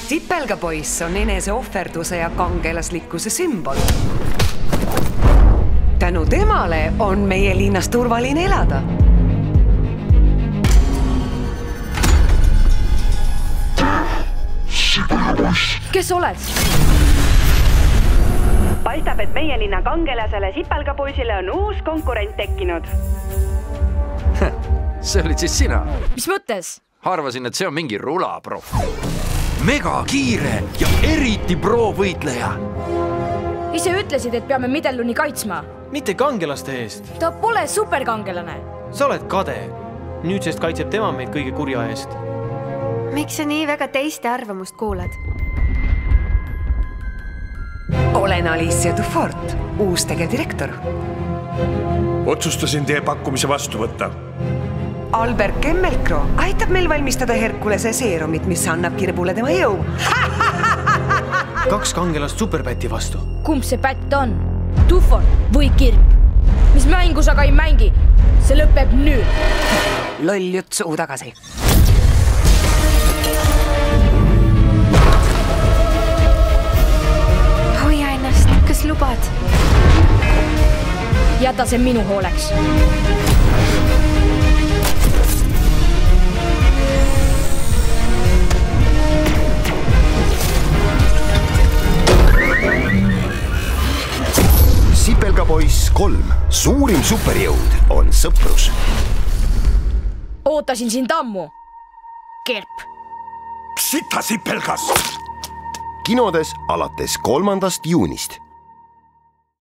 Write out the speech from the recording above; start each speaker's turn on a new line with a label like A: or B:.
A: Sipelgapoiss on eneseohverduse ja kangelaslikkuse sümbol. Tänu temale on meie linnas turvaline elada.
B: Kes oled?
C: Paistab, et meie linna kangelasele Sipelgapoisile on uus konkurent tekkinud.
D: See olid siis sina?
B: Mis mõttes?
D: Arvasin, et see on mingi rulaproff. Mega kiire ja eriti pro-võitleja.
B: Ise ütlesid, et peame Midelluni kaitsma.
E: Mitte kangelaste eest.
B: Ta pole superkangelane.
E: Sa oled kade. Nüüdsest kaitseb tema meid kõige kurja eest.
F: Miks sa nii väga teiste arvamust kuulad?
A: Olen Alicia Dufort, uus tegevdirektor.
G: Otsustasin teie pakkumise vastu võtta.
A: Albert Kemmelkro aitab meil valmistada Herkulese seerumit, mis annab kirbule tema jõu.
E: 2 kangelast superpäti vastu.
B: Kumb see pätt on? Dufort või kirb? Mis mängus aga ei mängi? See lõpeb nüüd.
A: Loll jutt suu tagasi.
F: Hoia ennast, kas lubad?
B: Jäta see minu hooleks.
H: Sipelgapoiss 3. Suurim superjõud on sõprus.
B: Ootasin sind ammu. Kerp.
G: Sita Sipelgas!
H: Kinodes alates 3. juunist.